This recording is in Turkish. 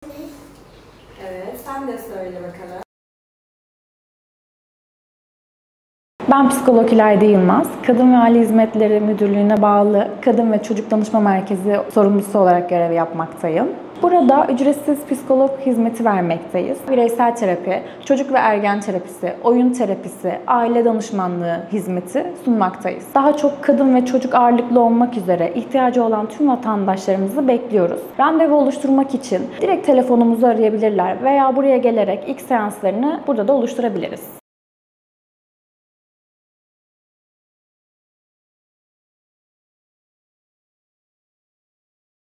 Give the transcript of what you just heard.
Evet, sen de söyle bakalım. Ben psikolog İlayda Yılmaz, Kadın ve Aile Hizmetleri Müdürlüğü'ne bağlı Kadın ve Çocuk Danışma Merkezi sorumlusu olarak görev yapmaktayım. Burada ücretsiz psikolog hizmeti vermekteyiz. Bireysel terapi, çocuk ve ergen terapisi, oyun terapisi, aile danışmanlığı hizmeti sunmaktayız. Daha çok kadın ve çocuk ağırlıklı olmak üzere ihtiyacı olan tüm vatandaşlarımızı bekliyoruz. Randevu oluşturmak için direkt telefonumuzu arayabilirler veya buraya gelerek ilk seanslarını burada da oluşturabiliriz.